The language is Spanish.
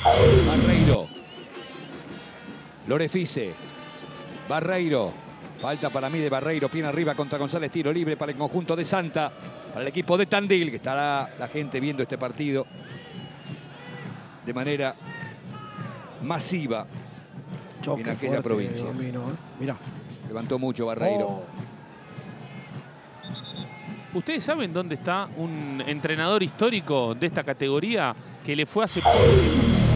Barreiro. Lorefice. Barreiro. Falta para mí de Barreiro. Pierna arriba contra González. Tiro libre para el conjunto de Santa. Para el equipo de Tandil, que estará la gente viendo este partido de manera masiva en aquella provincia. Mirá. Levantó mucho Barreiro. Oh. ¿Ustedes saben dónde está un entrenador histórico de esta categoría que le fue hace poco tiempo?